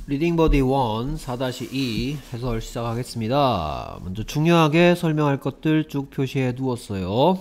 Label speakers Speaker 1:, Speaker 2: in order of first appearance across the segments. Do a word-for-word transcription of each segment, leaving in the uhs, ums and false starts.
Speaker 1: 리딩 버디 일 사 이 해설 시작하겠습니다. 먼저 중요하게 설명할 것들 쭉 표시해 두었어요.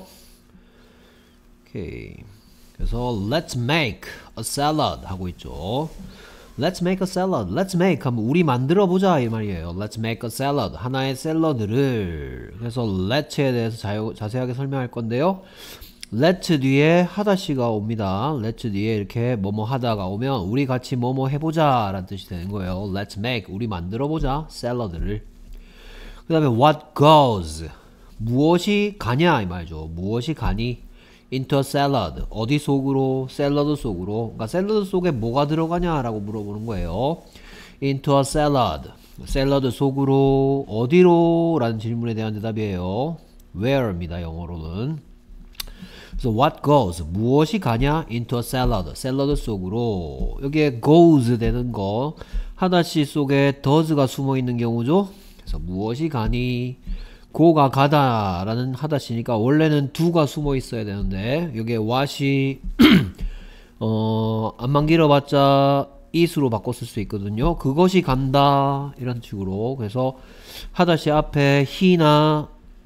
Speaker 1: 오케이. 그래서 let's make a salad 하고 있죠. Let's make a salad. Let's make 하면 우리 만들어 보자 이 말이에요. Let's make a salad. 하나의 샐러드를. 그래서 let'에 대해서 자유, 자세하게 설명할 건데요. let's 뒤에 하다시가 옵니다. let's 뒤에 이렇게 뭐뭐 하다가 오면 우리 같이 뭐뭐 해보자 라는 뜻이 되는 거예요. Let's make 우리 만들어 보자 샐러드를. 그 다음에 what goes 무엇이 가냐 이 말이죠. 무엇이 가니 into a salad 어디 속으로? 샐러드 속으로. 그러니까 샐러드 속에 뭐가 들어가냐 라고 물어보는 거예요. into a salad 샐러드 속으로 어디로? 라는 질문에 대한 대답이에요. where입니다. 영어로는. 그래서 what goes 무엇이 가냐 into a salad 샐러드 속으로. 여기에 goes 되는 거 하다시 속에 does가 숨어 있는 경우죠. 그래서 무엇이 가니 go가 가다 라는 하다시니까 원래는 do가 숨어 있어야 되는데 여기에 what이 어, 안만 길어봤자 it으로 바꿨을 수 있거든요. 그것이 간다 이런 식으로. 그래서 하다시 앞에 he나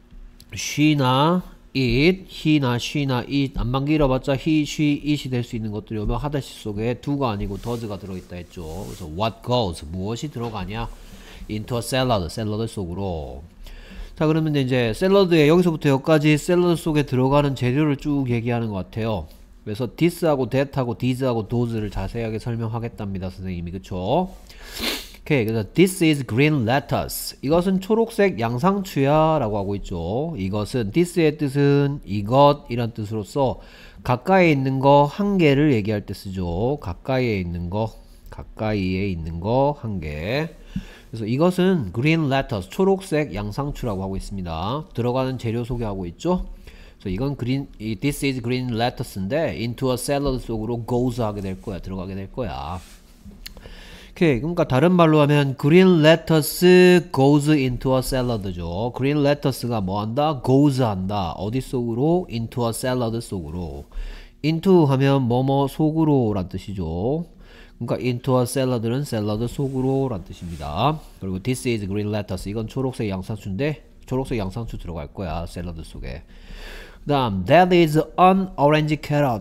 Speaker 1: she나 it, he나 she나 it 안만 길어봤자 he, she, it이 될 수 있는 것들이 오면 하다시 속에 do가 아니고 does가 들어있다 했죠. 그래서 what goes 무엇이 들어가냐 into a salad 샐러드 속으로. 자 그러면 이제 샐러드에 여기서부터 여기까지 샐러드 속에 들어가는 재료를 쭉 얘기하는 것 같아요. 그래서 this하고 that하고 these하고 those를 자세하게 설명하겠답니다 선생님이. 그쵸? 오케이. 그래서 this is green lettuce 이것은 초록색 양상추야 라고 하고 있죠. 이것은 this의 뜻은 이것 이란 뜻으로서 가까이에 있는 거 한 개를 얘기할 때 쓰죠. 가까이에 있는 거 가까이에 있는 거 한 개. 그래서 이것은 green lettuce 초록색 양상추라고 하고 있습니다. 들어가는 재료 소개하고 있죠. 그래서 이건 green, this is green lettuce인데 into a salad 속으로 goes 하게 될 거야. 들어가게 될 거야. 오케이. 그러니까 다른 말로 하면 green lettuce goes into a salad죠. green lettuce가 뭐 한다? goes 한다. 어디 속으로? into a salad 속으로. into 하면 뭐뭐 속으로 란 뜻이죠. 그러니까 into a salad는 샐러드 속으로 란 뜻입니다. 그리고 this is green lettuce 이건 초록색 양상추인데 초록색 양상추 들어갈 거야 샐러드 속에. 그 다음 that is an orange carrot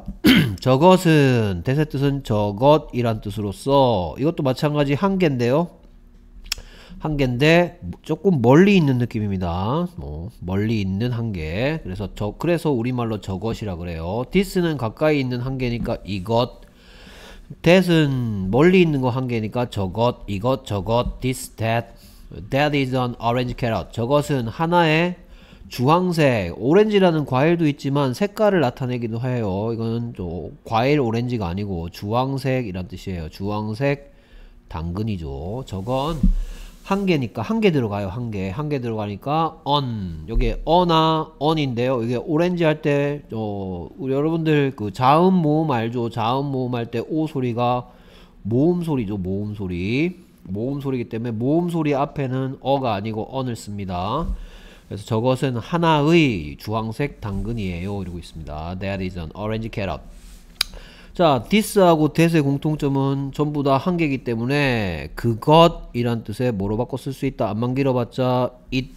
Speaker 1: 저것은 that의 뜻은 저것이란 뜻으로서 이것도 마찬가지 한 개인데요. 한 개인데 조금 멀리 있는 느낌입니다. 뭐 멀리 있는 한 개. 그래서 저 그래서 우리말로 저것이라 그래요. this는 가까이 있는 한 개니까 이것. that은 멀리 있는 거 한 개니까 저것, 이것, 저것, this, that. That is an orange carrot. 저것은 하나의 주황색, 오렌지라는 과일도 있지만 색깔을 나타내기도 해요. 이거는 좀 과일 오렌지가 아니고 주황색이란 뜻이에요. 주황색 당근이죠. 저건 한 개니까 한 개 들어가요. 한 개. 한 개 들어가니까 on. 여기에 on나 on인데요. 이게 오렌지 할 때 어, 우리 여러분들 그 자음 모음 알죠? 자음 모음 할 때 오 소리가 모음 소리죠. 모음 소리. 모음 소리이기 때문에 모음 소리 앞에는 어가 아니고 on을 씁니다. 그래서 저것은 하나의 주황색 당근이에요. 이러고 있습니다. That is an orange carrot. 자, this하고 that의 공통점은 전부 다 한 개이기 때문에 그것이란 뜻에 뭐로 바꿔 쓸 수 있다. 안만 길어봤자 it.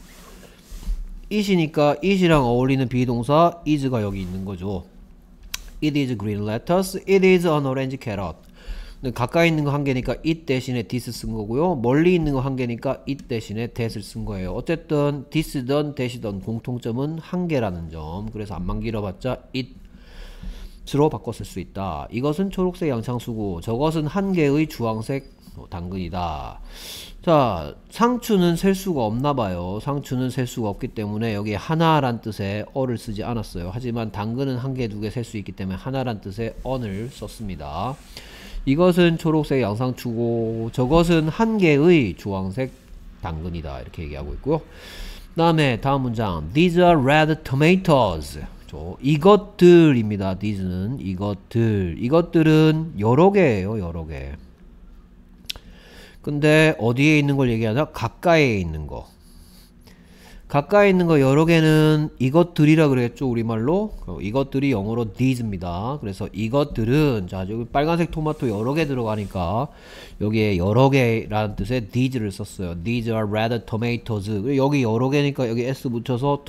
Speaker 1: it이니까 it이랑 어울리는 비동사 is가 여기 있는 거죠. It is green lettuce. It is an orange carrot. 가까이 있는 거 한 개니까 it 대신에 this 쓴 거고요. 멀리 있는 거 한 개니까 it 대신에 that을 쓴 거예요. 어쨌든 this든 that이든 공통점은 한 개라는 점. 그래서 안만 길어봤자 it로 바꿔 쓸 수 있다. 이것은 초록색 양상추고 저것은 한 개의 주황색 당근이다. 자, 상추는 셀 수가 없나 봐요. 상추는 셀 수가 없기 때문에 여기 하나란 뜻의 어를 쓰지 않았어요. 하지만 당근은 한 개, 두 개 셀 수 있기 때문에 하나란 뜻의 on을 썼습니다. 이것은 초록색 양상추고 저것은 한 개의 주황색 당근이다. 이렇게 얘기하고 있고요. 그 다음에 다음 문장 These are red tomatoes. 이것들입니다. These는 이것들. 이것들은 여러 개예요. 여러 개. 근데 어디에 있는 걸 얘기하나? 가까이에 있는 거. 가까이 있는 거 여러 개는 이것들이라 그랬죠, 우리말로. 이것들이 영어로 these입니다. 그래서 이것들은, 자, 여기 빨간색 토마토 여러 개 들어가니까 여기에 여러 개라는 뜻의 these를 썼어요. These are red tomatoes. 여기 여러 개니까 여기 s 붙여서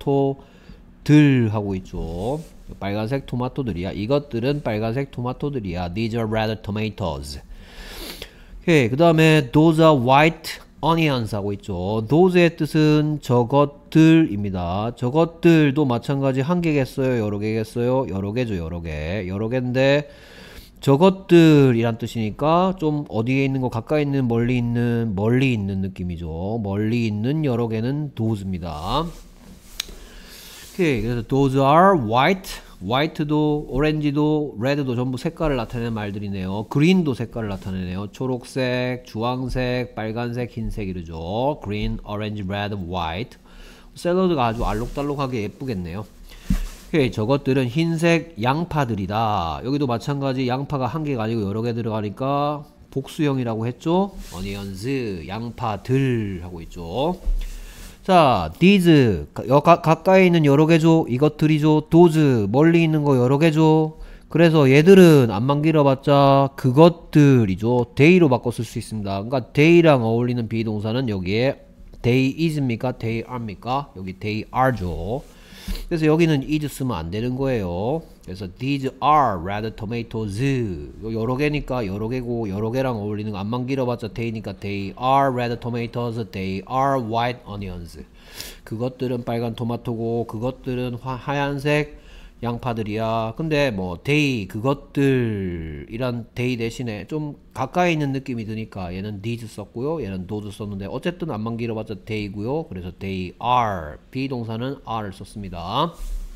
Speaker 1: 토마토들 하고 있죠. 빨간색 토마토들이야. 이것들은 빨간색 토마토들이야. These are red tomatoes. 오케이. 그 다음에 those are white onions 하고 있죠. those의 뜻은 저것들입니다. 저것들도 마찬가지 한 개겠어요? 여러 개겠어요? 여러 개죠, 여러 개. 여러 개인데 저것들이란 뜻이니까 좀 어디에 있는 거, 가까이 있는, 멀리 있는, 멀리 있는 느낌이죠. 멀리 있는 여러 개는 those입니다. 오케이. 그래서 those are white, 화이트도, 오렌지도, 레드도 전부 색깔을 나타내는 말들이네요. 그린도 색깔을 나타내네요. 초록색, 주황색, 빨간색, 흰색 이러죠. green, orange, red, white. 샐러드가 아주 알록달록하게 예쁘겠네요. 오케이. 저것들은 흰색 양파들이다. 여기도 마찬가지 양파가 한 개가 아니고 여러 개 들어가니까 복수형이라고 했죠. onions, 양파들 하고 있죠. 자, these, 가, 가까이 있는 여러 개죠. 이것들이죠. those, 멀리 있는 거 여러 개죠. 그래서 얘들은 안만 길어봤자 그것들이죠. they로 바꿔 쓸 수 있습니다. 그러니까 they랑 어울리는 비동사는 여기에 they is입니까? they are입니까? 여기 they are죠. 그래서 여기는 is 쓰면 안 되는 거예요. 그래서 these are red tomatoes. 여러 개니까 여러 개고 여러 개랑 어울리는 거 안만 길어봤자 they니까 they are red tomatoes. They are white onions. 그것들은 빨간 토마토고 그것들은 화, 하얀색 양파들이야. 근데 뭐 they 그것들 이란 they 대신에 좀 가까이 있는 느낌이 드니까 얘는 these 썼고요. 얘는 those 썼는데 어쨌든 안만 길어봤자 they고요. 그래서 they are 비동사는 are를 썼습니다.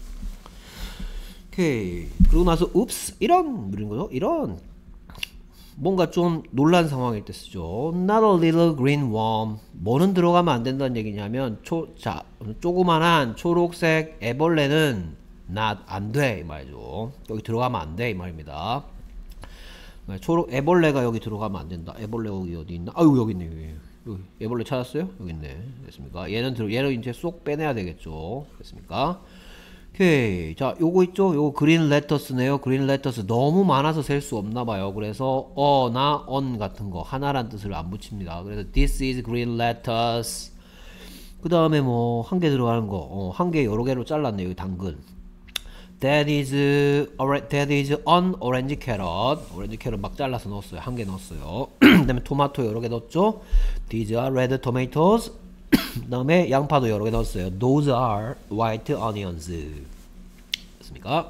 Speaker 1: 오케이. 그러고 나서 oops 이런 이런 거죠. 이런 뭔가 좀 놀란 상황일 때 쓰죠. Not a little green worm. 뭐는 들어가면 안 된다는 얘기냐면 초, 자, 조그만한 초록색 애벌레는 not 안 돼 이 말이죠. 여기 들어가면 안 돼 이 말입니다. 초록 애벌레가 여기 들어가면 안 된다. 애벌레 여기 어디 있나? 아유 여기 있네. 여기, 여기. 애벌레 찾았어요? 여기 있네. 됐습니까? 얘는 들어 얘를 이제 쏙 빼내야 되겠죠. 됐습니까? 오케이. 자, 요거 있죠? 요거 그린 레터스네요. 그린 레터스 너무 많아서 셀 수 없나 봐요. 그래서 어나 on 같은 거 하나란 뜻을 안 붙입니다. 그래서 this is green lettuce. 그 다음에 뭐 한 개 들어가는 거, 어, 한 개 여러 개로 잘랐네요. 여기 당근. That is, that is an orange carrot. 오렌지 캐럿 막 잘라서 넣었어요. 한 개 넣었어요. 그 다음에 토마토 여러 개 넣었죠. These are red tomatoes. 그 다음에 양파도 여러 개 넣었어요. Those are white onions. 됐습니까?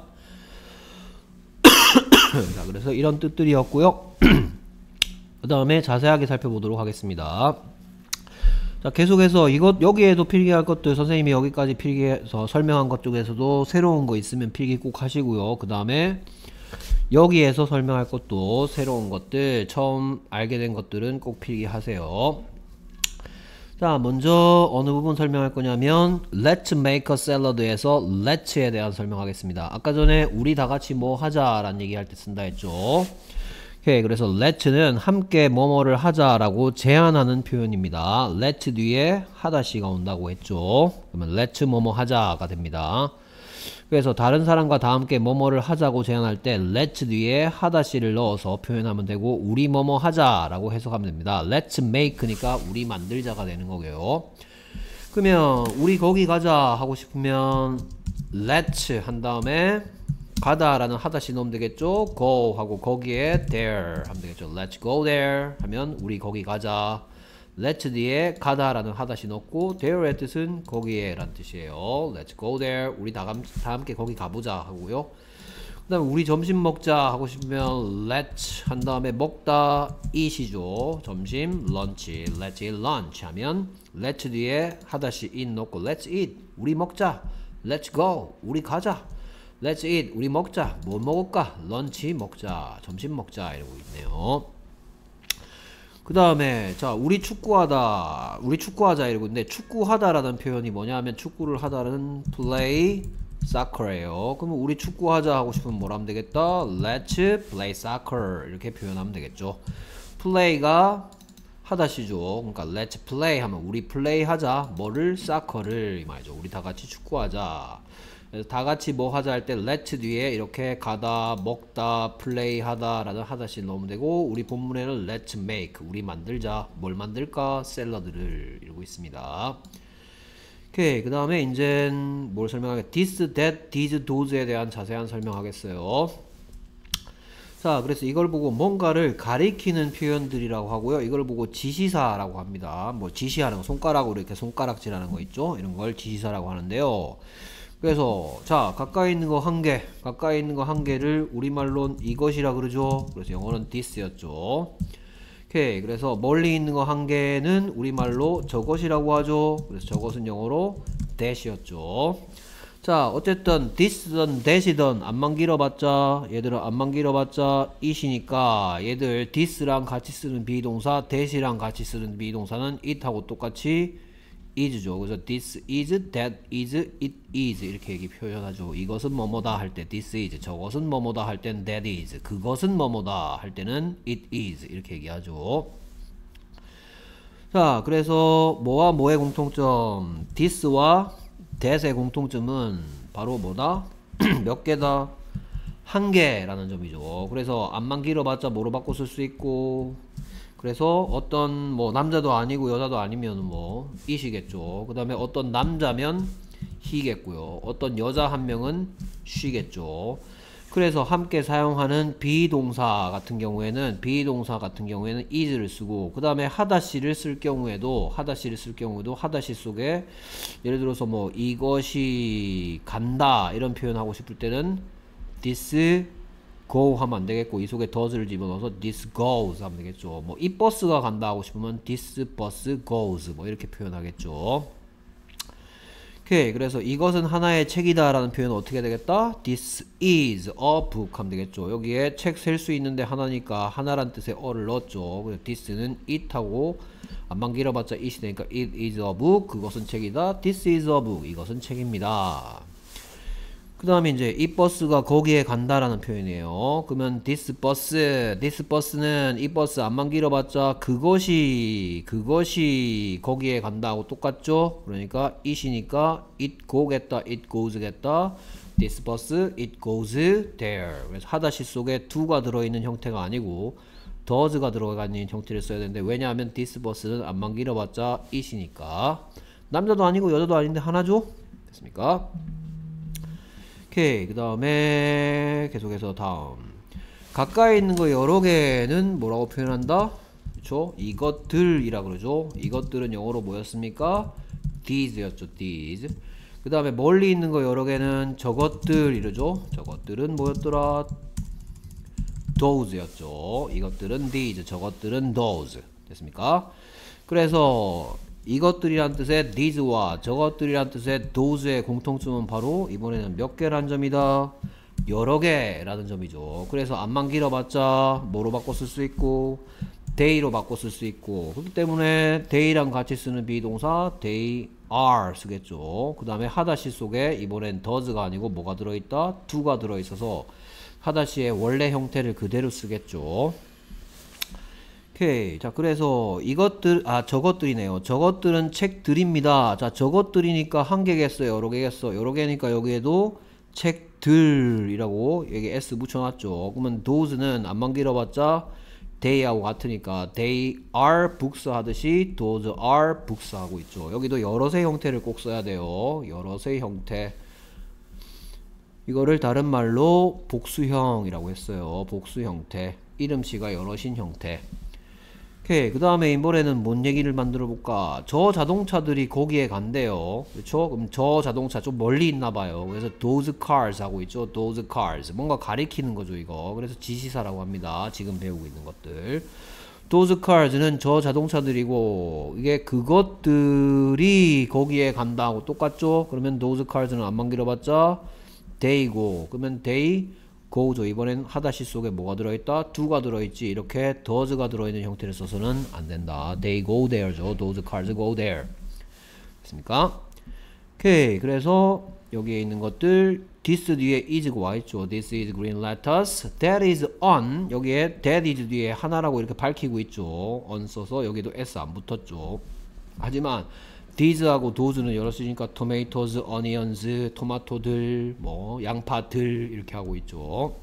Speaker 1: 자, 그래서 이런 뜻들이었고요. 그 다음에 자세하게 살펴보도록 하겠습니다. 자, 계속해서 이것 여기에도 필기할 것들 선생님이 여기까지 필기해서 설명한 것 중에서도 새로운 거 있으면 필기 꼭 하시고요. 그 다음에 여기에서 설명할 것도 새로운 것들 처음 알게 된 것들은 꼭 필기하세요. 자, 먼저 어느 부분 설명할 거냐면 Let's make a salad에서 let's에 대한 설명하겠습니다. 아까 전에 우리 다 같이 뭐 하자 라는 얘기할 때 쓴다 했죠. 오케이. 그래서 let's는 함께 뭐뭐를 하자라고 제안하는 표현입니다. let 뒤에 하다시가 온다고 했죠. 그러면 let's 뭐뭐 하자가 됩니다. 그래서 다른 사람과 다 함께 뭐뭐를 하자고 제안할 때 let's 뒤에 하다시를 넣어서 표현하면 되고 우리 뭐뭐 하자라고 해석하면 됩니다. let's make니까 우리 만들자가 되는 거고요. 그러면 우리 거기 가자 하고 싶으면 let's 한 다음에 가다 라는 하다시 넣으면 되겠죠. go 하고 거기에 there 하면 되겠죠. let's go there 하면 우리 거기 가자. let's 뒤에 가다 라는 하다시 넣고 there의 뜻은 거기에 라는 뜻이에요. let's go there 우리 다, 다 함께 거기 가보자 하고요. 그 다음에 우리 점심 먹자 하고 싶으면 let's 한 다음에 먹다 eat이죠. 점심 lunch let's eat lunch 하면 let's 뒤에 하다시 eat 넣고 let's eat 우리 먹자. let's go 우리 가자. Let's eat. 우리 먹자. 뭐 먹을까? 런치 먹자. 점심 먹자. 이러고 있네요. 그 다음에 자 우리 축구하다. 우리 축구하자 이러고 있는데 축구하다라는 표현이 뭐냐 하면 축구를 하다는 play soccer예요. 그러면 우리 축구하자 하고 싶으면 뭐라 하면 되겠다? Let's play soccer 이렇게 표현하면 되겠죠. play가 하다시죠. 그러니까 let's play 하면 우리 플레이 하자. 뭐를? 사커를 이 말이죠. 우리 다 같이 축구하자. 그래서 다 같이 뭐 하자 할 때 let 뒤에 이렇게 가다, 먹다, 플레이 하다 라는 하다시 넣으면 되고, 우리 본문에는 let's make 우리 만들자. 뭘 만들까? 샐러드를 이러고 있습니다. 오케이. 그 다음에 이제 뭘 설명하게? this, that, these, those에 대한 자세한 설명하겠어요. 자, 그래서 이걸 보고 뭔가를 가리키는 표현들이라고 하고요. 이걸 보고 지시사라고 합니다. 뭐 지시하는 거, 손가락으로 이렇게 손가락질하는 거 있죠? 이런 걸 지시사라고 하는데요. 그래서 자, 가까이 있는 거 한 개, 가까이 있는 거 한 개를 우리말로는 이것이라 그러죠. 그래서 영어는 this였죠. 오케이. 그래서 멀리 있는 거 한 개는 우리말로 저것이라고 하죠. 그래서 저것은 영어로 that이었죠. 자, 어쨌든 this든 that이든 안만 길어봤자, 얘들은 안만 길어봤자 it이니까 얘들 this랑 같이 쓰는 비동사, that이랑 같이 쓰는 비동사는 it하고 똑같이 is죠. 그래서 this is, that is, it is 이렇게 얘기 표현하죠. 이것은 뭐뭐다 할 때 this is, 저것은 뭐뭐다 할 때는 that is, 그것은 뭐뭐다 할 때는 it is 이렇게 얘기하죠. 자, 그래서 뭐와 뭐의 공통점? this와 that의 공통점은 바로 뭐다? 몇 개다? 한 개라는 점이죠. 그래서 안만 길어봤자 뭐로 바꿔 쓸 수 있고, 그래서 어떤 뭐 남자도 아니고 여자도 아니면 뭐 it이겠죠. 그 다음에 어떤 남자면 he겠고요. 어떤 여자 한 명은 she겠죠. 그래서 함께 사용하는 비동사 같은 경우에는 비동사 같은 경우에는 is를 쓰고, 그 다음에 하다시를 쓸 경우에도 하다시를 쓸 경우에도 하다시 속에 예를 들어서 뭐 이것이 간다 이런 표현 하고 싶을 때는 this go 하면 안 되겠고, 이 속에 does를 집어넣어서 this goes 하면 되겠죠. 뭐 이 버스가 간다 하고 싶으면 this bus goes 뭐 이렇게 표현하겠죠. 오케이. 그래서 이것은 하나의 책이다 라는 표현은 어떻게 되겠다? This is a book 하면 되겠죠. 여기에 책 셀 수 있는데 하나니까 하나란 뜻의 어를 넣었죠. 그래서 this는 it하고 안만 길어봤자 it이 되니까 it is a book, 그것은 책이다. This is a book, 이것은 책입니다. 그 다음에 이제 이 버스가 거기에 간다라는 표현이에요. 그러면 this bus, this bus는 이 버스 안만 길어봤자 그것이 그것이 거기에 간다하고 똑같죠. 그러니까 it이니까 it go겠다, it goes겠다. this bus, it goes there. 그래서 하다시 속에 do가 들어있는 형태가 아니고 does가 들어가 있는 형태를 써야 되는데, 왜냐하면 this bus는 안만 길어봤자 it이니까. 남자도 아니고 여자도 아닌데 하나죠. 됐습니까? 오케이. 그 다음에 계속해서 다음, 가까이 있는 거 여러 개는 뭐라고 표현한다? 그쵸? 이것들이라 그러죠. 이것들은 영어로 뭐였습니까? these였죠. these. 그 다음에 멀리 있는 거 여러 개는 저것들 이러죠. 저것들은 뭐였더라? those였죠. 이것들은 these, 저것들은 those. 됐습니까? 그래서 이것들이란 뜻의 these와 저것들이란 뜻의 those의 공통점은 바로 이번에는 몇 개라는 점이다? 여러 개라는 점이죠. 그래서 안만 길어봤자 뭐로 바꿔 쓸 수 있고 they로 바꿔 쓸 수 있고, 그렇기 때문에 they랑 같이 쓰는 비동사 they are 쓰겠죠. 그 다음에 하다시 속에 이번엔 does가 아니고 뭐가 들어있다? to가 들어있어서 하다시의 원래 형태를 그대로 쓰겠죠. 오케이. 자, 그래서 이것들, 아, 저것들이네요. 저것들은 책들입니다. 자, 저것들이니까 한 개겠어요? 여러 개겠어? 여러 개니까 여기에도 책들이라고 여기 s 붙여놨죠. 그러면 those는 안만 길어봤자 they하고 같으니까 they are books 하듯이 those are books 하고 있죠. 여기도 여럿의 형태를 꼭 써야 돼요. 여럿의 형태. 이거를 다른 말로 복수형이라고 했어요. 복수 형태. 이름씨가 여럿인 형태. 오케이. 그 다음에 이번에는 뭔 얘기를 만들어 볼까? 저 자동차들이 거기에 간대요. 그렇죠? 그럼 저 자동차 좀 멀리 있나 봐요. 그래서 those cars 하고 있죠. those cars. 뭔가 가리키는 거죠, 이거. 그래서 지시사라고 합니다. 지금 배우고 있는 것들. those cars는 저 자동차들이고, 이게 그것들이 거기에 간다고 똑같죠? 그러면 those cars는 안만 길어봤자 they고, 그러면 they go죠. 이번엔 하다시 속에 뭐가 들어있다? do가 들어있지. 이렇게 does가 들어있는 형태를 써서는 안 된다. they go there죠. those cars go there. 됐습니까? 오케이. 그래서 여기에 있는 것들 this 뒤에 is가 와있죠. This is green lettuce. That is on. 여기에 that is 뒤에 하나라고 이렇게 밝히고 있죠. on 써서 여기도 s 안 붙었죠. 하지만 these하고 those는 여러 쓰니까 tomatoes, onions, 토마토들, 뭐 양파들 이렇게 하고 있죠.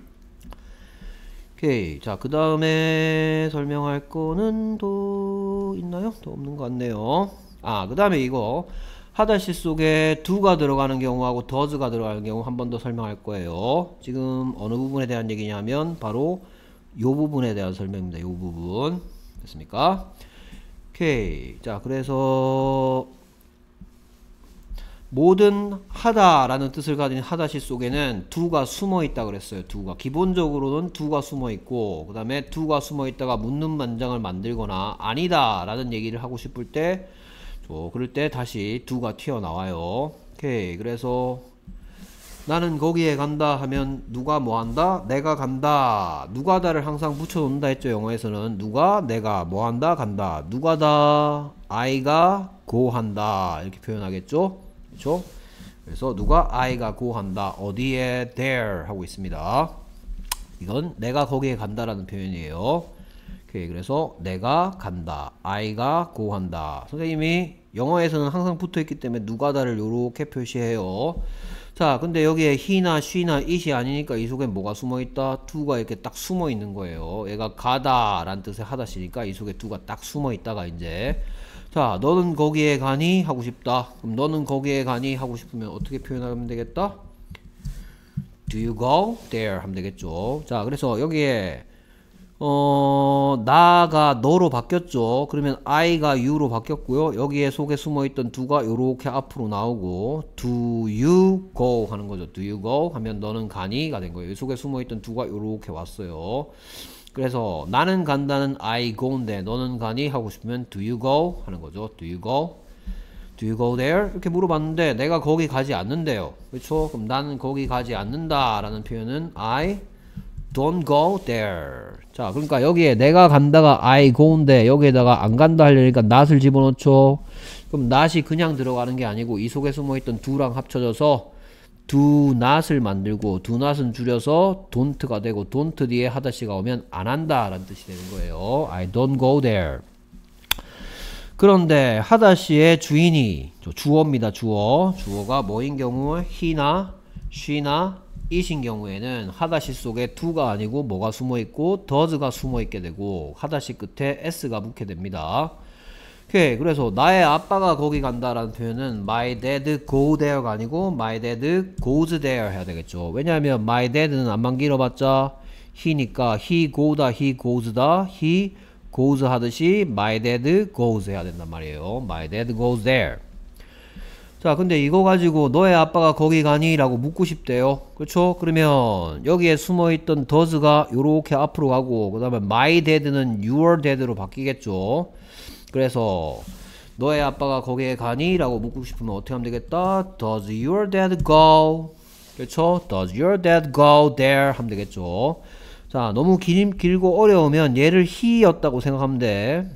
Speaker 1: 오케이. 자, 그 다음에 설명할 거는 또 있나요? 또 없는 것 같네요. 아, 그 다음에 이거 하다시 속에 do가 들어가는 경우하고 does가 들어가는 경우 한 번 더 설명할 거예요. 지금 어느 부분에 대한 얘기냐면 바로 요 부분에 대한 설명입니다. 요 부분. 됐습니까? 오케이. 자, 그래서 모든 하다라는 뜻을 가진 하다시 속에는 do가 숨어 있다 그랬어요. do가 기본적으로는 do가 숨어 있고, 그 다음에 do가 숨어 있다가 묻는 문장을 만들거나 아니다 라는 얘기를 하고 싶을 때, 저 그럴 때 다시 do가 튀어나와요. 오케이. 그래서 나는 거기에 간다 하면 누가 뭐 한다? 내가 간다. 누가다를 항상 붙여놓는다 했죠. 영어에서는 누가, 내가, 뭐 한다, 간다. 누가다, I가 go 한다 이렇게 표현하겠죠. 그렇죠? 그래서 누가 I가 go 한다. 어디에 there 하고 있습니다. 이건 내가 거기에 간다라는 표현이에요. 오케이. 그래서 내가 간다. I가 go 한다. 선생님이 영어에서는 항상 붙어있기 때문에 누가다를 요렇게 표시해요. 자, 근데 여기에 he나 she나 it이 아니니까 이 속에 뭐가 숨어있다? do가 이렇게 딱 숨어있는 거예요. 얘가 가다 라는 뜻의 하다시니까 이 속에 do가 딱 숨어있다가 이제 자, 너는 거기에 가니? 하고 싶다. 그럼 너는 거기에 가니? 하고 싶으면 어떻게 표현하면 되겠다? Do you go there? 하면 되겠죠. 자, 그래서 여기에 어, 나가 너로 바뀌었죠. 그러면 I가 you로 바뀌었고요. 여기에 속에 숨어있던 do가 요렇게 앞으로 나오고 Do you go? 하는 거죠. Do you go? 하면 너는 가니? 가 된 거예요. 이 속에 숨어있던 do가 요렇게 왔어요. 그래서 나는 간다는 I go인데 너는 가니? 하고 싶으면 Do you go? 하는 거죠. Do you go? Do you go there? 이렇게 물어봤는데 내가 거기 가지 않는데요. 그렇죠? 그럼 나는 거기 가지 않는다 라는 표현은 I don't go there. 자, 그러니까 여기에 내가 간다가 I go인데 여기에다가 안 간다 하려니까 not을 집어넣죠. 그럼 not이 그냥 들어가는 게 아니고 이 속에 숨어있던 do랑 합쳐져서 do not을 만들고 do not은 줄여서 don't가 되고 don't 뒤에 하다시가 오면 안 한다 라는 뜻이 되는 거예요. I don't go there. 그런데 하다시의 주인이 주어입니다. 주어. 주어가 뭐인 경우 he나 she나 it인 경우에는 하다시 속에 do가 아니고 뭐가 숨어있고 does가 숨어있게 되고 하다시 끝에 s가 붙게 됩니다. 오케이. 그래서 나의 아빠가 거기 간다라는 표현은 my dad go there가 아니고 my dad goes there 해야 되겠죠. 왜냐하면 my dad는 안만 길어봤자 he니까 he go다 he goes다 he goes 하듯이 my dad goes 해야 된단 말이에요. my dad goes there. 자, 근데 이거 가지고 너의 아빠가 거기 가니? 라고 묻고 싶대요. 그렇죠? 그러면 여기에 숨어있던 does가 요렇게 앞으로 가고 그 다음에 my dad는 your dad로 바뀌겠죠. 그래서 너의 아빠가 거기에 가니? 라고 묻고 싶으면 어떻게 하면 되겠다? Does your dad go? 그렇죠? Does your dad go there? 하면 되겠죠. 자, 너무 길, 길고 어려우면 얘를 he였다고 생각하면 돼.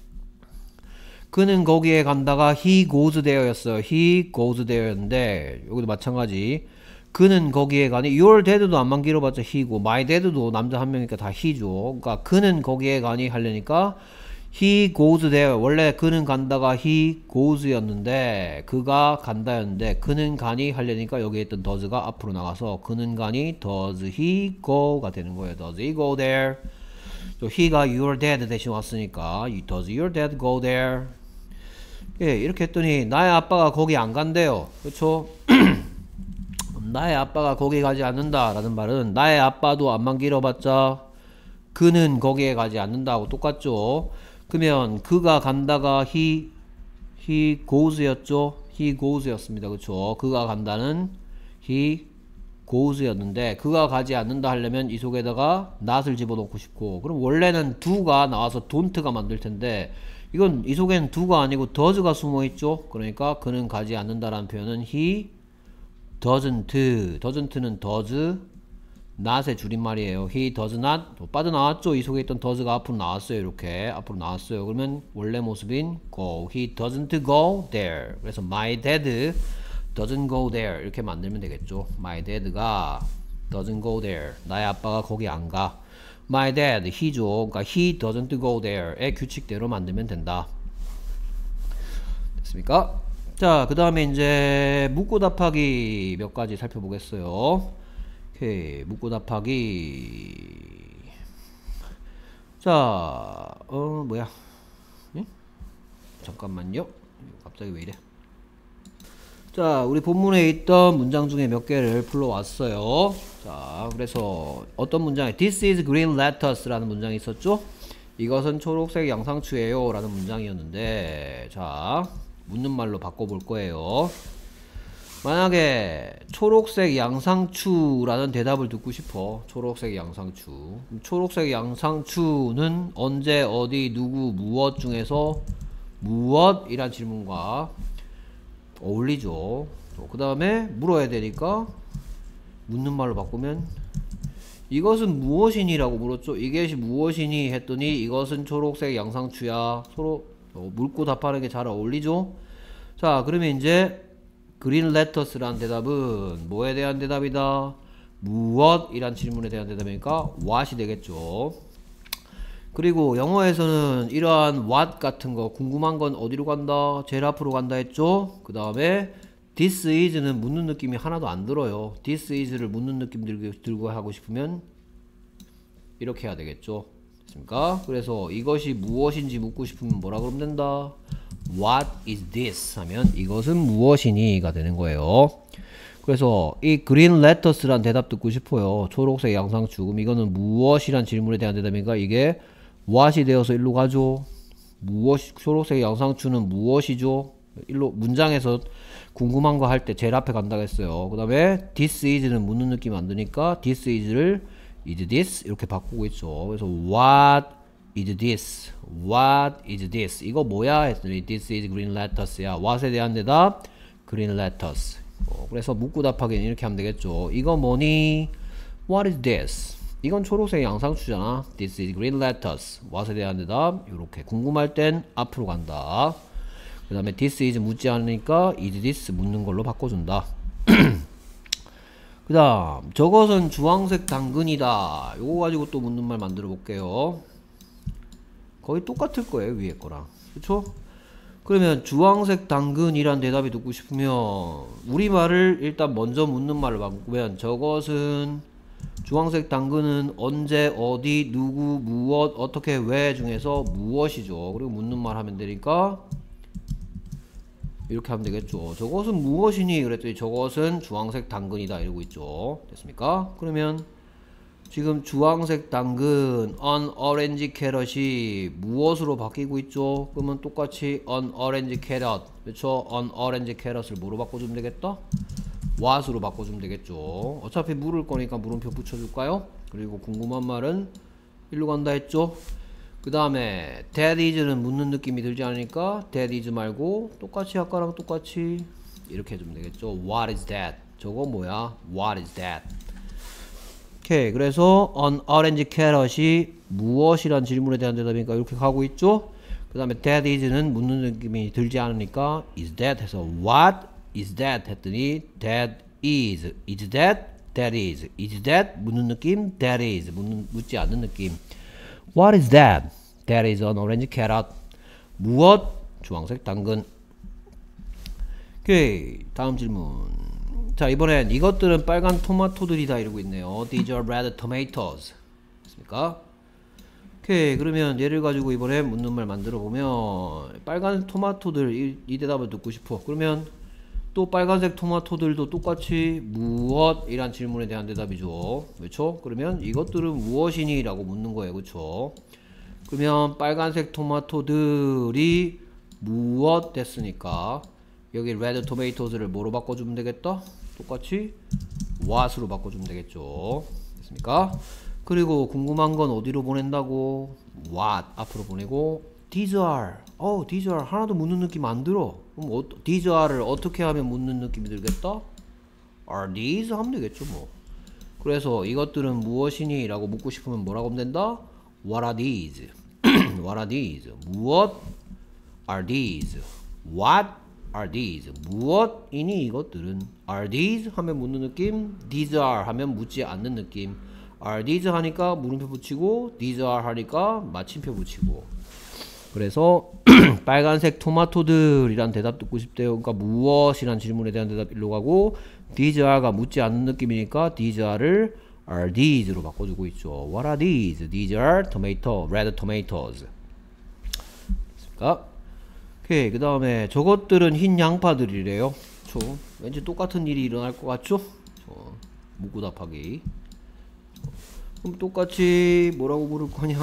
Speaker 1: 그는 거기에 간다가 he goes there 였어요. he goes there 였는데 여기도 마찬가지. 그는 거기에 가니 your dad도 안만 길어봤자 he고 my dad도 남자 한 명이니까 다 he죠. 그러니까 그는 거기에 가니 하려니까 he goes there. 원래 그는 간다가 he goes 였는데 그가 간다 였는데 그는 가니 하려니까 여기에 있던 does가 앞으로 나가서 그는 가니 does he go가 되는 거예요. does he go there? 또 he가 your dad 대신 왔으니까 does your dad go there? 예, 이렇게 했더니 나의 아빠가 거기 안 간대요. 그렇죠? 나의 아빠가 거기 가지 않는다 라는 말은 나의 아빠도 안만 길어봤자 그는 거기에 가지 않는다고 똑같죠. 그러면 그가 간다가 he he goes 였죠. he goes 였습니다. 그렇죠? 그가 간다는 he goes 였는데 그가 가지 않는다 하려면 이 속에다가 not을 집어넣고 싶고 그럼 원래는 do가 나와서 don't가 만들 텐데 이건 이 속에는 do가 아니고 does가 숨어있죠. 그러니까 그는 가지 않는다라는 표현은 he doesn't. doesn't는 does not의 줄임말이에요. he does not. 빠져나왔죠. 이 속에 있던 does가 앞으로 나왔어요. 이렇게 앞으로 나왔어요. 그러면 원래 모습인 go. he doesn't go there. 그래서 my dad doesn't go there 이렇게 만들면 되겠죠. My dad가 doesn't go there. 나의 아빠가 거기 안 가. My dad, he죠. 그러니까 he doesn't go there의 규칙대로 만들면 된다. 됐습니까? 자, 그 다음에 이제 묻고 답하기 몇 가지 살펴보겠어요. 오케이, 묻고 답하기. 자, 어, 뭐야? 응? 잠깐만요. 갑자기 왜 이래? 자, 우리 본문에 있던 문장 중에 몇 개를 불러왔어요. 자, 그래서 어떤 문장에 This is green lettuce 라는 문장이 있었죠? 이것은 초록색 양상추예요 라는 문장이었는데, 자, 묻는 말로 바꿔볼 거예요. 만약에 초록색 양상추라는 대답을 듣고 싶어. 초록색 양상추. 초록색 양상추는 언제, 어디, 누구, 무엇 중에서 무엇이란 질문과 어울리죠. 그 다음에 물어야 되니까 묻는 말로 바꾸면 이것은 무엇이니? 라고 물었죠. 이것이 무엇이니? 했더니 이것은 초록색 양상추야. 서로 어, 묻고 답하는 게 잘 어울리죠. 자, 그러면 이제 그린 레터스라는 대답은 뭐에 대한 대답이다? 무엇이란 질문에 대한 대답이니까 what이 되겠죠. 그리고 영어에서는 이러한 what 같은 거 궁금한 건 어디로 간다? 제일 앞으로 간다 했죠. 그 다음에 this is는 묻는 느낌이 하나도 안 들어요. this is를 묻는 느낌 들고, 들고 하고 싶으면 이렇게 해야 되겠죠. 됐습니까? 그래서 이것이 무엇인지 묻고 싶으면 뭐라 그러면 된다? What is this? 하면 이것은 무엇이니? 가 되는 거예요. 그래서 이 green lettuce란 대답 듣고 싶어요. 초록색 양상추. 그럼 이거는 무엇이란 질문에 대한 대답이니까 이게 what이 되어서 일로 가죠. 무엇, 초록색 양상추는 무엇이죠? 일로 문장에서 궁금한 거 할 때 제일 앞에 간다고 했어요. 그 다음에 this is는 묻는 느낌 안 드니까 this is를 is this 이렇게 바꾸고 있죠. 그래서 what is this? What is this? 이거 뭐야? 했더니 this is green lettuce야. what에 대한 대답 green lettuce. 어, 그래서 묻고 답하기는 이렇게 하면 되겠죠. 이거 뭐니? What is this? 이건 초록색 양상추잖아. This is green lettuce. what에 대한 대답 이렇게 궁금할 땐 앞으로 간다. 그 다음에 this is 묻지 않으니까 is this 묻는 걸로 바꿔준다. 그 다음 저것은 주황색 당근이다. 요거 가지고 또 묻는 말 만들어 볼게요. 거의 똑같을 거예요, 위에 거랑. 그쵸? 그러면 주황색 당근이란 대답이 듣고 싶으면 우리말을 일단 먼저 묻는 말로 바꾸면 저것은 주황색 당근은 언제, 어디, 누구, 무엇, 어떻게, 왜 중에서 무엇이죠. 그리고 묻는 말 하면 되니까 이렇게 하면 되겠죠. 저것은 무엇이니? 그랬더니 저것은 주황색 당근이다 이러고 있죠. 됐습니까? 그러면 지금 주황색 당근 an orange carrot이 무엇으로 바뀌고 있죠? 그러면 똑같이 an orange carrot, 그렇죠? an orange carrot을 뭐로 바꿔주면 되겠다? what으로 바꿔주면 되겠죠. 어차피 물을 거니까 물음표 붙여줄까요? 그리고 궁금한 말은 일로 간다 했죠? 그 다음에 that is는 묻는 느낌이 들지 않으니까 that is 말고 똑같이 아까랑 똑같이 이렇게 해주면 되겠죠. What is that? 저거 뭐야? What is that? 오케이. 그래서 an orange carrot이 무엇이란 질문에 대한 대답이니까 이렇게 가고 있죠. 그 다음에 that is는 묻는 느낌이 들지 않으니까 is that 해서 what is that 했더니 that is is that that is is that 묻는 느낌 that is 묻는, 묻지 않는 느낌. What is that? That is an orange carrot. 무엇? 주황색 당근. 오케이. 다음 질문. 자, 이번엔 이것들은 빨간 토마토들이다 이러고 있네요. These are red tomatoes. 됐습니까? 오케이. 그러면 얘를 가지고 이번에 묻는 말 만들어 보면 빨간 토마토들 이, 이 대답을 듣고 싶어. 그러면 또 빨간색 토마토들도 똑같이 무엇이란 질문에 대한 대답이죠. 그렇죠? 그러면 이것들은 무엇이니? 라고 묻는 거예요. 그렇죠? 그러면 빨간색 토마토들이 무엇 됐으니까 여기 red tomatoes를 뭐로 바꿔주면 되겠다? 똑같이 what으로 바꿔주면 되겠죠. 됐습니까? 그리고 궁금한 건 어디로 보낸다고? what 앞으로 보내고 these are 어 these are 하나도 묻는 느낌 안 들어. 그럼 어, these are를 어떻게 하면 묻는 느낌이 들겠다? are these 하면 되겠죠 뭐. 그래서 이것들은 무엇이니? 라고 묻고 싶으면 뭐라고 하면 된다? What are these? What are these? 무엇? Are these? What are these? 무엇이니 이것들은? are these? 하면 묻는 느낌, these are 하면 묻지 않는 느낌. are these 하니까 물음표 붙이고, these are 하니까 마침표 붙이고. 그래서 빨간색 토마토들이란 대답 듣고 싶대요. 그러니까 무엇이란 질문에 대한 대답 일로 가고, these are가 묻지 않는 느낌이니까 these are를 are these로 바꿔주고 있죠. What are these? These are tomato, red tomatoes. 됐습니까? 오케이. 그 다음에 저것들은 흰 양파들이래요. 저 왠지 똑같은 일이 일어날 것 같죠? 어, 묻고 답하기. 그럼 똑같이 뭐라고 부를 거냐?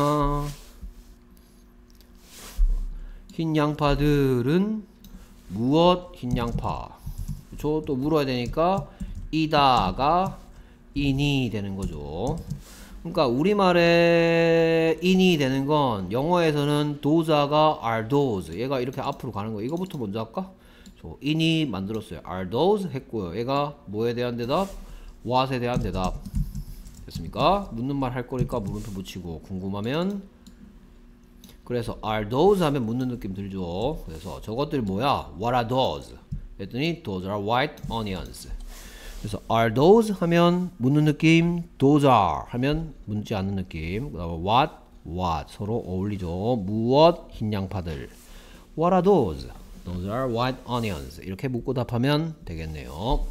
Speaker 1: 흰 양파들은 무엇 흰 양파? 저 또 물어야 되니까 이다가 인이 되는 거죠. 그러니까 우리말에 인이 되는 건 영어에서는 도자가 are those. 얘가 이렇게 앞으로 가는 거. 이거부터 먼저 할까? 저 인이 만들었어요. are those 했고요. 얘가 뭐에 대한 대답? what에 대한 대답. 됐습니까? 묻는 말 할 거니까 물음표 붙이고 궁금하면 그래서 are those 하면 묻는 느낌 들죠. 그래서 저것들 뭐야? What are those? 했더니 those are white onions. 그래서 are those 하면 묻는 느낌, those are 하면 묻지 않는 느낌. 그다음에 what, what 서로 어울리죠. 무엇 흰 양파들. What are those? Those are white onions. 이렇게 묻고 답하면 되겠네요.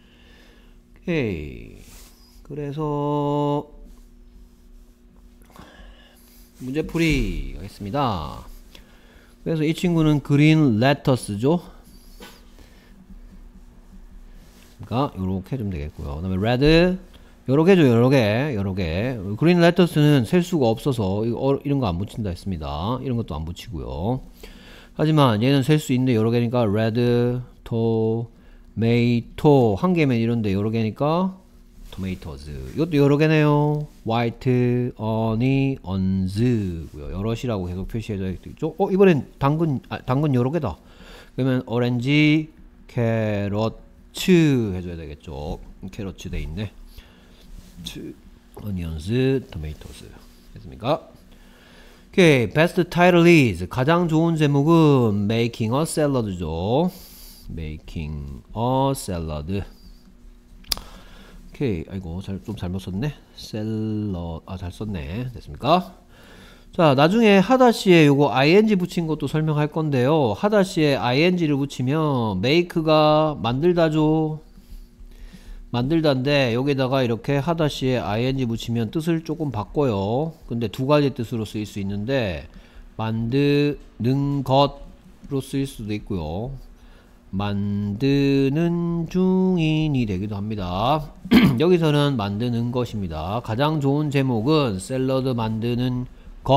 Speaker 1: 오케이. 그래서 문제풀이 하겠습니다. 그래서 이 친구는 그린 레터스죠. 그러니까 요렇게 좀 되겠고요. 그 다음에 레드 요렇게죠. 요렇게 요렇게 그린 레터스는 셀 수가 없어서 이거, 이런 거 안 붙인다 했습니다. 이런 것도 안 붙이고요. 하지만 얘는 셀 수 있는데 여러 개니까 레드 토메이토 한 개면 이런데 여러 개니까 토메이토즈. 이것도 여러 개네요. 화이트 어니언즈고요. 여럿이라고 계속 표시해줘야겠죠. 어 이번엔 당근 아, 당근 여러 개다. 그러면 오렌지 캐럿츠 해줘야 되겠죠. 캐럿츠 돼 있네. 어니언즈 토메이토즈 됐습니까? 오케이. 베스트 타이틀 is 가장 좋은 제목은 Making a Salad죠. Making a Salad. 오케이. 아이고 잘, 좀 잘못 썼네. 샐러 아 잘 썼네. 됐습니까? 자 나중에 하다시에 요거 ing 붙인 것도 설명할 건데요. 하다시에 ing를 붙이면 make가 만들다죠. 만들다인데 여기다가 이렇게 하다시에 ing 붙이면 뜻을 조금 바꿔요. 근데 두 가지 뜻으로 쓰일 수 있는데 만드는 것으로 쓰일 수도 있고요. 만드는 중인이 되기도 합니다. 여기서는 만드는 것입니다. 가장 좋은 제목은 샐러드 만드는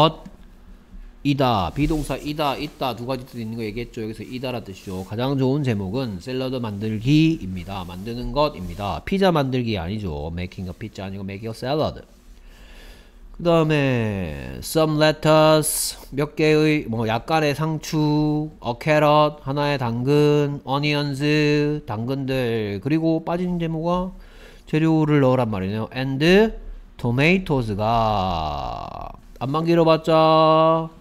Speaker 1: 것이다. 비동사 이다, 있다 두 가지 뜻 있는 거 얘기했죠. 여기서 이다라 뜻이죠. 가장 좋은 제목은 샐러드 만들기입니다. 만드는 것입니다. 피자 만들기 아니죠. making a pizza 아니고 making a salad. 그 다음에 some lettuce 몇 개의 뭐 약간의 상추, a carrot 하나의 당근, onions 당근들 그리고 빠진 제목은 재료를 넣으란 말이네요. and tomatoes가 안만 길어봤자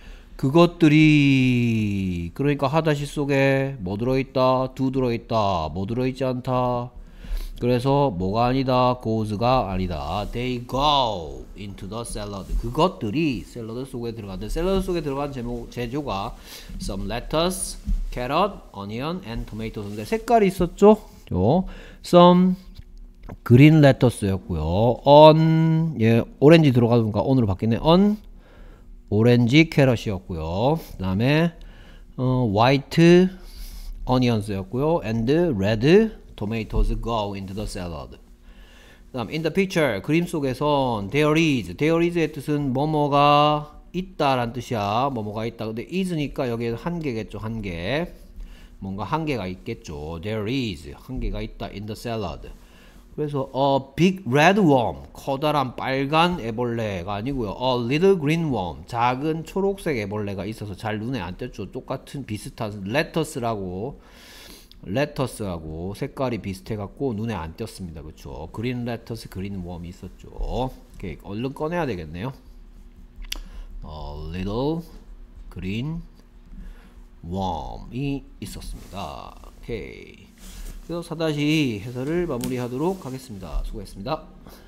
Speaker 1: 그것들이 그러니까 하다시 속에 뭐 들어있다, do 들어있다, 뭐 들어있지 않다. 그래서 뭐가 아니다, goes가 아니다. They go into the salad. 그것들이 샐러드 속에 들어간다. 샐러드 속에 들어간 제목, 재료가 some lettuce, carrot, onion, and tomatoes. 근데 색깔이 있었죠? 요. some green lettuce였고요. on 예 오렌지 들어가니까 on으로 바뀌네. on 오렌지 캐럿이었고요. 그 다음에 어, white onions였고요. and red tomatoes go into the salad. 그 다음 in the picture 그림 속에선 there is there is의 뜻은 뭐뭐가 있다 란 뜻이야. 뭐뭐가 있다. 근데 is니까 여기에 한 개겠죠. 한 개. 뭔가 한 개가 있겠죠. there is 한 개가 있다 in the salad. 그래서 a big red worm 커다란 빨간 애벌레가 아니고요. a little green worm 작은 초록색 애벌레가 있어서 잘 눈에 안 띄었죠. 똑같은 비슷한 레터스라고 레터스하고 색깔이 비슷해 갖고 눈에 안 띄었습니다. 그렇죠? 그린 레터스 그린 웜이 있었죠. 오케이. 얼른 꺼내야 되겠네요. a little green warm이 있었습니다. 오케이. 그래서 사다시 해설을 마무리하도록 하겠습니다. 수고했습니다.